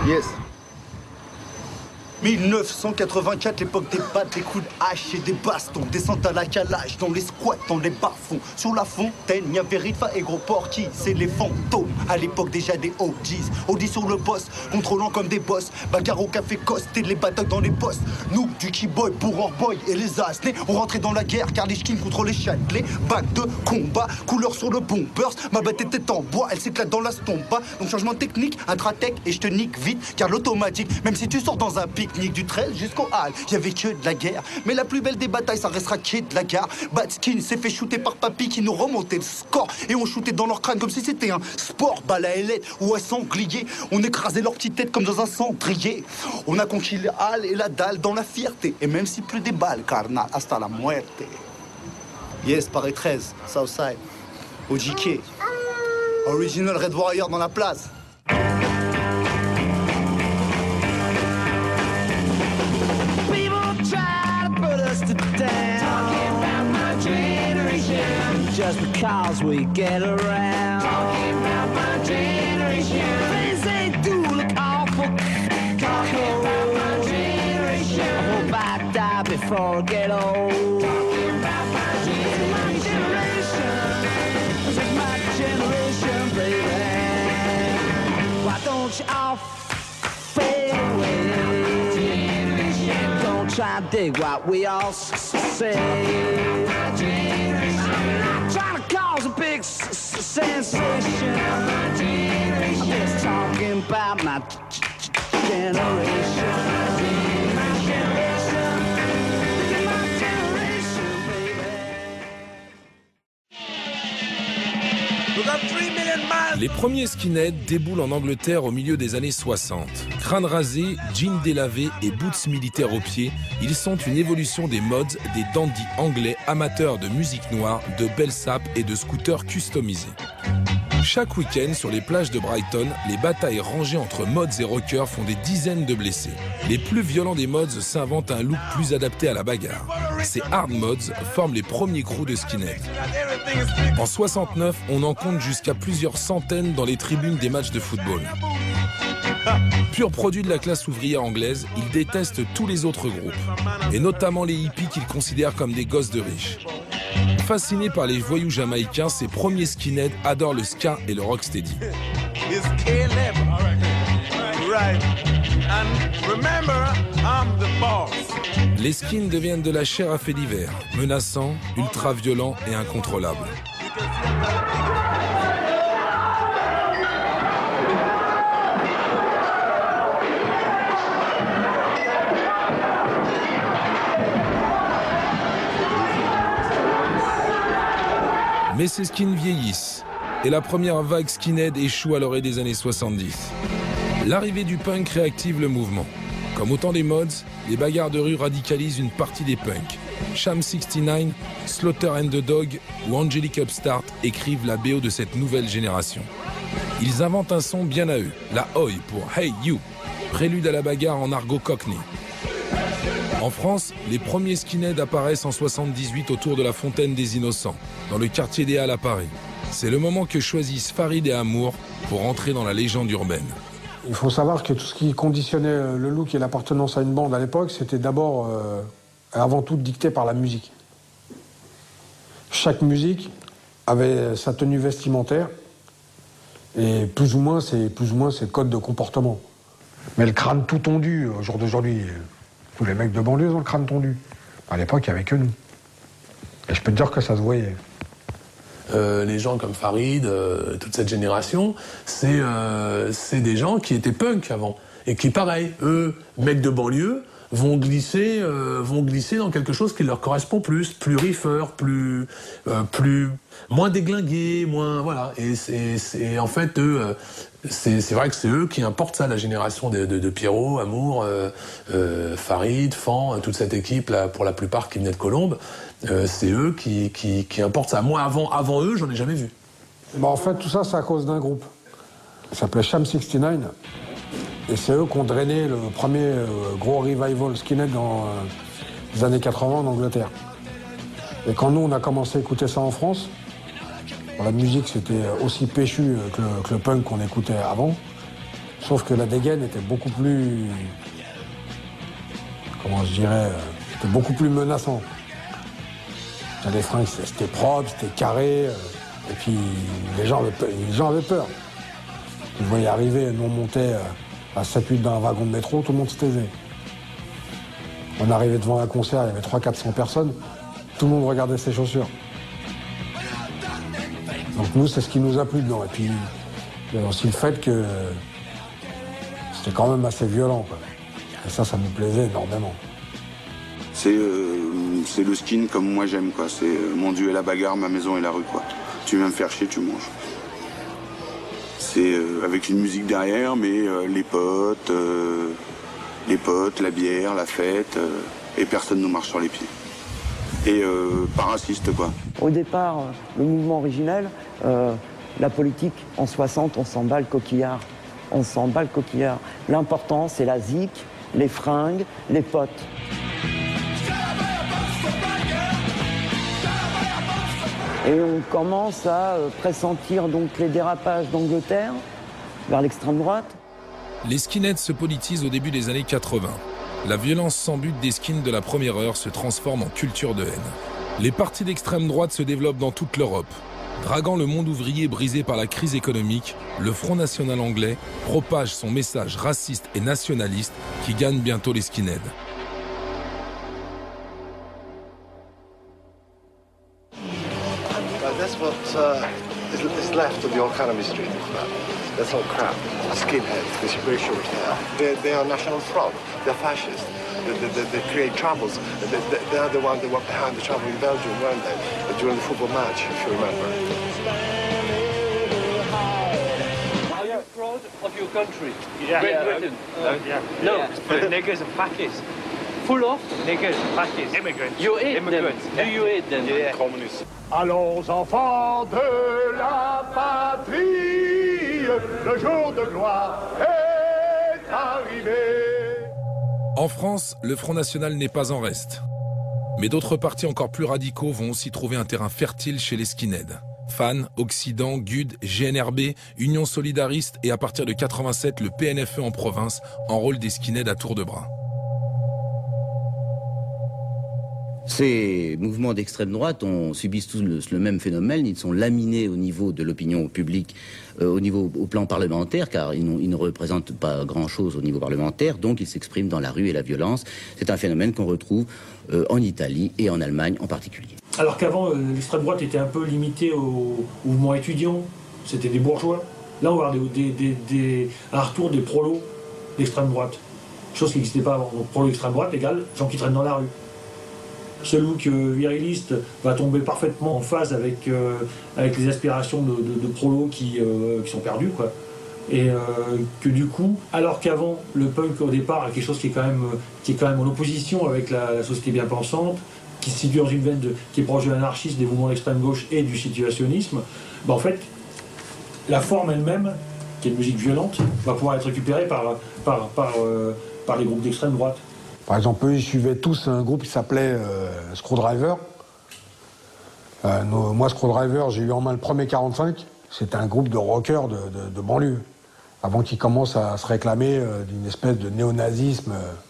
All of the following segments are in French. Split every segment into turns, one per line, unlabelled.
Yes. 1984, l'époque des battes, des coups de hache et des bastons. Descente à la calage, dans les squats, dans les bas-fonds. Sur la fontaine, y'avait Rifa et Gros Porky, c'est les fantômes. À l'époque déjà des OGs, Audi sur le boss, contrôlant comme des boss. Bagarre au café Coste et les batailles dans les postes. Nous, du Keyboy pour Orboy et les Asnés, on rentrait dans la guerre car les skins contre les Châtelet. Bac de combat, couleur sur le bombers. Ma bête était en bois, elle s'éclate dans la stompa. Donc changement technique, intratech et je te nique vite. Car l'automatique, même si tu sors dans un pic, du 13 jusqu'au hall, y'avait que de la guerre. Mais la plus belle des batailles, ça restera Kid de la gare. Batskin s'est fait shooter par Papy qui nous remontait le score. Et on shootait dans leur crâne comme si c'était un sport. Balle à ailette ou à sanglier. On écrasait leur petite tête comme dans un cendrier. On a conquis le hall et la dalle dans la fierté. Et même si plus des balles, carnal, hasta la muerte. Yes, Paris 13, Southside, OGK. Original Red Warrior dans la place.
Just because we get around. Talking about my generation. Things they do look awful. Talking about my generation. I hope I die before I get old. Talking about my generation. This is my generation, baby. Why don't you all fade away? Don't try to dig what we all say. Trying to cause a big sensation. I'm just talking about my generation.
Les premiers skinheads déboulent en Angleterre au milieu des années 60. Crâne rasé, jeans délavés et boots militaires aux pieds, ils sont une évolution des mods des dandys anglais amateurs de musique noire, de belles sapes et de scooters customisés. Chaque week-end, sur les plages de Brighton, les batailles rangées entre mods et rockers font des dizaines de blessés. Les plus violents des mods s'inventent un look plus adapté à la bagarre. Ces hard mods forment les premiers crews de skinheads. En 69, on en compte jusqu'à plusieurs centaines dans les tribunes des matchs de football. Pur produit de la classe ouvrière anglaise, ils détestent tous les autres groupes, et notamment les hippies qu'ils considèrent comme des gosses de riches. Fascinés par les voyous jamaïcains, ces premiers skinheads adorent le ska et le rocksteady. Les skins deviennent de la chair à fait divers, menaçants, ultra-violents et incontrôlables. Mais ces skins vieillissent, et la première vague skinhead échoue à l'orée des années 70. L'arrivée du punk réactive le mouvement. Comme au temps des mods, les bagarres de rue radicalisent une partie des punks. Sham 69, Slaughter and the Dog ou Angelic Upstart écrivent la BO de cette nouvelle génération. Ils inventent un son bien à eux, la Oi pour Hey You, prélude à la bagarre en argot cockney. En France, les premiers skinheads apparaissent en 78 autour de la Fontaine des Innocents, dans le quartier des Halles à Paris. C'est le moment que choisissent Farid et Amour pour entrer dans la légende urbaine.
Il faut savoir que tout ce qui conditionnait le look et l'appartenance à une bande à l'époque, c'était d'abord, avant tout, dicté par la musique. Chaque musique avait sa tenue vestimentaire et plus ou moins ses codes de comportement. Mais le crâne tout tondu, au jour d'aujourd'hui, tous les mecs de banlieue ont le crâne tondu. À l'époque, il n'y avait que nous. Et je peux te dire que ça se voyait.
Les gens comme Farid, toute cette génération, c'est des gens qui étaient punk avant. Et qui, pareil, eux, mecs de banlieue, vont glisser dans quelque chose qui leur correspond plus riffer, moins déglingué, moins... Voilà. Et en fait, eux... C'est vrai que c'est eux qui importent ça, la génération de Pierrot, Amour, Farid, Fan, toute cette équipe, là, pour la plupart qui venait de Colombes. C'est eux qui importent ça. Moi, avant eux, j'en ai jamais vu.
Bah, en fait, tout ça, c'est à cause d'un groupe. Il s'appelait Sham 69. Et c'est eux qui ont drainé le premier gros revival skinhead dans les années 80 en Angleterre. Et quand nous, on a commencé à écouter ça en France, la musique, c'était aussi péchu que le punk qu'on écoutait avant. Sauf que la dégaine était beaucoup plus... Comment je dirais, c'était beaucoup plus menaçant. Les fringues, c'était propre, c'était carré, et puis les gens avaient peur. Vous voyez arriver, nous on montait à 7-8 dans un wagon de métro, tout le monde se taisait. On arrivait devant un concert, il y avait 300-400 personnes, tout le monde regardait ses chaussures. Donc nous, c'est ce qui nous a plu dedans. Et puis, il y a aussi le fait que c'était quand même assez violent, quoi. Et ça nous plaisait énormément.
C'est le skin comme moi j'aime, quoi. C'est mon Dieu et la bagarre, ma maison et la rue, quoi. Tu viens me faire chier, tu manges. C'est avec une musique derrière, mais les potes, la bière, la fête, et personne nous marche sur les pieds. Et pas raciste, quoi.
Au départ, le mouvement originel, la politique, en 60, on s'en bat le coquillard. On s'en bat le coquillard. L'important, c'est la zik, les fringues, les potes. Et on commence à pressentir donc les dérapages d'Angleterre vers l'extrême droite.
Les skinheads se politisent au début des années 80. La violence sans but des skins de la première heure se transforme en culture de haine. Les partis d'extrême droite se développent dans toute l'Europe. Draguant le monde ouvrier brisé par la crise économique, le Front National anglais propage son message raciste et nationaliste qui gagne bientôt les skinheads.
That's what is left of the old Academy Street. That's all crap. Skinheads, this very short hair. They are national fraud. They're fascists. They create troubles. They are the ones that were behind the trouble in Belgium, weren't they? During the football match, if you remember.
Are you proud of your country?
Yeah.
Great Britain? No,
Niggers and Pakis.
Full of?
Niggers, Pakis. Immigrants.
You hate
Immigrants.
them? Do you hate them?
Yeah. Communists.
Allons enfants de la patrie, le jour de gloire est arrivé.
En France, le Front National n'est pas en reste. Mais d'autres partis encore plus radicaux vont aussi trouver un terrain fertile chez les skinheads. FAN, Occident, GUD, GNRB, Union Solidariste et à partir de 87, le PNFE en province enrôle des skinheads à tour de bras.
Ces mouvements d'extrême droite subissent tous le même phénomène. Ils sont laminés au niveau de l'opinion publique, au plan parlementaire, car ils ne représentent pas grand-chose au niveau parlementaire, donc ils s'expriment dans la rue et la violence. C'est un phénomène qu'on retrouve en Italie et en Allemagne en particulier.
Alors qu'avant, l'extrême droite était un peu limitée au mouvement étudiant, c'était des bourgeois. Là, on va avoir un retour des prolos d'extrême droite, chose qui n'existait pas avant. Donc prolos d'extrême droite égale gens qui traînent dans la rue. Ce look viriliste va tomber parfaitement en phase avec les aspirations de prolos qui sont perdus, quoi. Et que du coup, alors qu'avant, le punk au départ est quelque chose qui est quand même en opposition avec la société bien pensante, qui se situe dans une veine qui est proche de l'anarchisme, des mouvements d'extrême gauche et du situationnisme, bah en fait, la forme elle-même, qui est une musique violente, va pouvoir être récupérée par les groupes d'extrême droite.
Par exemple, eux, ils suivaient tous un groupe qui s'appelait Screwdriver. Moi, Screwdriver, j'ai eu en main le premier 45. C'était un groupe de rockers de banlieue, avant qu'ils commencent à se réclamer d'une espèce de néonazisme.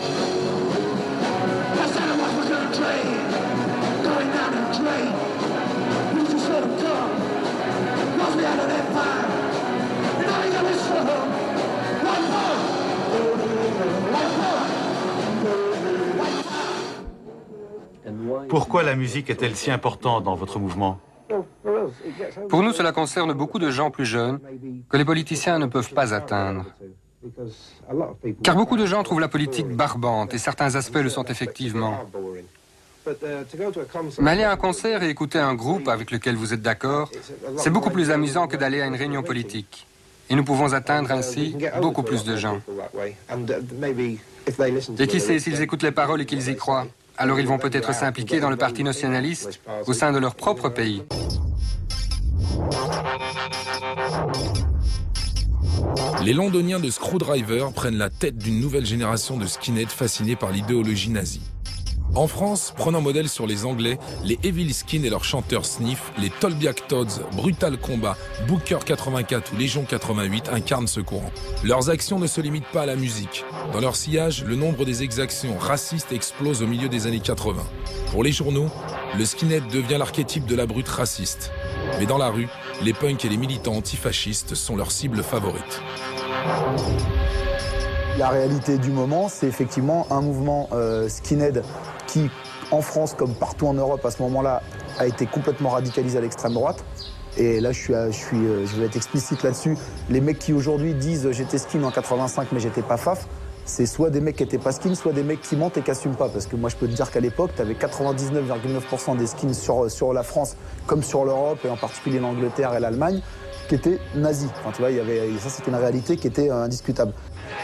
Pourquoi la musique est-elle si importante dans votre mouvement ?
Pour nous, cela concerne beaucoup de gens plus jeunes que les politiciens ne peuvent pas atteindre. Car beaucoup de gens trouvent la politique barbante et certains aspects le sont effectivement. Mais aller à un concert et écouter un groupe avec lequel vous êtes d'accord, c'est beaucoup plus amusant que d'aller à une réunion politique. Et nous pouvons atteindre ainsi beaucoup plus de gens. Et qui sait, s'ils écoutent les paroles et qu'ils y croient, alors ils vont peut-être s'impliquer dans le parti nationaliste au sein de leur propre pays.
Les londoniens de Screwdriver prennent la tête d'une nouvelle génération de skinheads fascinés par l'idéologie nazie. En France, prenant modèle sur les Anglais, les Evil Skin et leurs chanteurs Sniff, les Tolbiac Toads, Brutal Combat, Booker 84 ou Légion 88 incarnent ce courant. Leurs actions ne se limitent pas à la musique. Dans leur sillage, le nombre des exactions racistes explose au milieu des années 80. Pour les journaux, le skinhead devient l'archétype de la brute raciste. Mais dans la rue, les punks et les militants antifascistes sont leurs cibles favorites.
La réalité du moment, c'est effectivement un mouvement skinhead qui, en France comme partout en Europe à ce moment-là, a été complètement radicalisé à l'extrême droite. Et là, je vais être explicite là-dessus. Les mecs qui aujourd'hui disent j'étais skin en 85 mais j'étais pas faf, c'est soit des mecs qui étaient pas skin, soit des mecs qui mentent et qui assument pas. Parce que moi, je peux te dire qu'à l'époque, tu avais 99,9% des skins sur la France comme sur l'Europe et en particulier l'Angleterre et l'Allemagne qui étaient nazis. Enfin, tu vois, ça, c'était une réalité qui était indiscutable.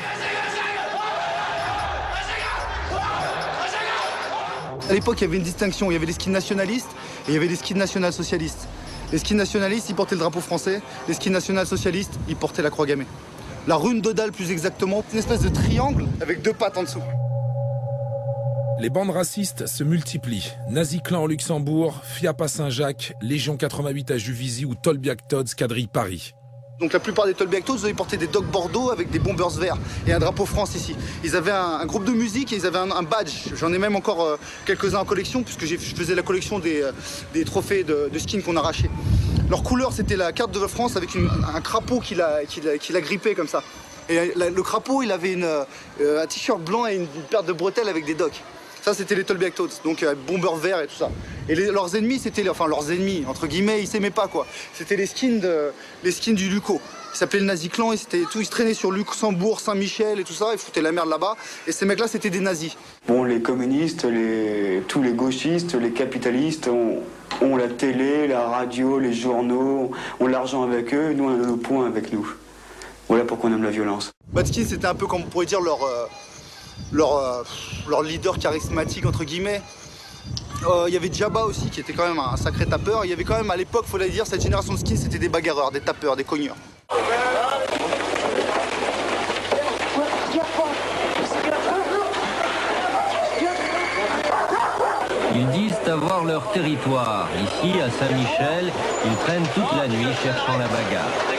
À l'époque, il y avait une distinction. Il y avait les skins nationalistes et il y avait les skins national-socialistes. Les skins nationalistes, ils portaient le drapeau français. Les skins national-socialistes, ils portaient la croix gammée. La rune de dalle, plus exactement. Une espèce de triangle avec 2 pattes en dessous.
Les bandes racistes se multiplient. Nazi Clan au Luxembourg, FIAP à Saint-Jacques, Légion 88 à Juvisy ou Tolbiac Toads quadrille Paris.
Donc la plupart des Tolbiac Toads, ils portaient des docks bordeaux avec des bombers verts et un drapeau France ici. Ils avaient un groupe de musique et ils avaient un badge. J'en ai même encore quelques-uns en collection puisque je faisais la collection des trophées de skins qu'on arrachait. Leur couleur, c'était la carte de France avec un crapaud qui l'a grippé comme ça. Et le crapaud, il avait un t-shirt blanc et une paire de bretelles avec des docks. Ça, c'était les Tolbiac Toads, donc bombers verts et tout ça. Et leurs ennemis, leurs ennemis, entre guillemets, ils s'aimaient pas, quoi. C'était les skins du Luco. Ils s'appelaient le Nazi Clan, ils se traînaient sur Luxembourg, Saint-Michel et tout ça, ils foutaient la merde là-bas. Et ces mecs-là, c'était des nazis.
Bon, les communistes, tous les gauchistes, les capitalistes ont la télé, la radio, les journaux, ont l'argent avec eux, nous, on a nos points avec nous. Voilà pourquoi on aime la violence.
Bad Skin, c'était un peu, comme on pourrait dire, leur leader charismatique, entre guillemets. Il y avait Djaba aussi, qui était quand même un sacré tapeur. Il y avait quand même, à l'époque, il faut le dire, cette génération de skins, c'était des bagarreurs, des tapeurs, des cogneurs.
Ils disent avoir leur territoire. Ici, à Saint-Michel, ils traînent toute la nuit cherchant la bagarre.